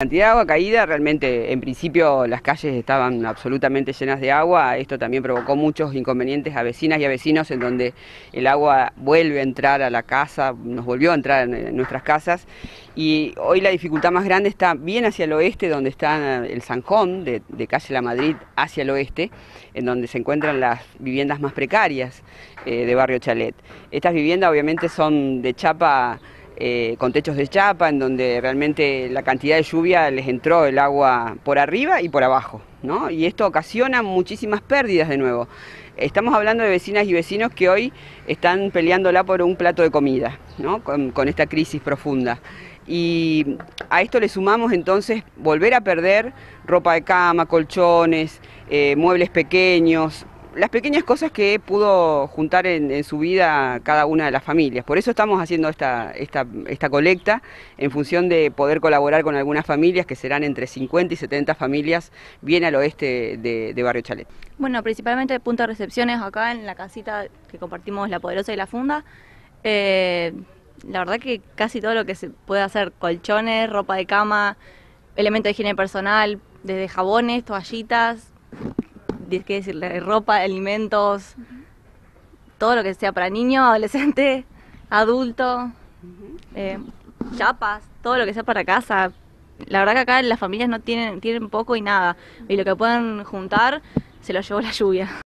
La cantidad de agua caída, realmente, en principio las calles estaban absolutamente llenas de agua. Esto también provocó muchos inconvenientes a vecinas y a vecinos, en donde el agua vuelve a entrar a la casa, nos volvió a entrar en nuestras casas. Y hoy la dificultad más grande está bien hacia el oeste, donde está el zanjón de calle La Madrid hacia el oeste, en donde se encuentran las viviendas más precarias de Barrio Chalet. Estas viviendas obviamente son de chapa, con techos de chapa, en donde realmente la cantidad de lluvia les entró el agua por arriba y por abajo, ¿no? Y esto ocasiona muchísimas pérdidas de nuevo. Estamos hablando de vecinas y vecinos que hoy están peleándola por un plato de comida, ¿no? Con esta crisis profunda. Y a esto le sumamos entonces volver a perder ropa de cama, colchones, muebles pequeños, las pequeñas cosas que pudo juntar en su vida cada una de las familias. Por eso estamos haciendo esta colecta, en función de poder colaborar con algunas familias, que serán entre 50 y 70 familias, bien al oeste de Barrio Chalet. Bueno, principalmente el punto de recepciones acá en la casita que compartimos La Poderosa y La Funda. La verdad que casi todo lo que se puede hacer, colchones, ropa de cama, elementos de higiene personal, desde jabones, toallitas, qué decirle, ropa, alimentos, todo lo que sea para niño, adolescente, adulto, chapas, todo lo que sea para casa. La verdad que acá las familias no tienen poco y nada, y lo que pueden juntar se lo llevó la lluvia.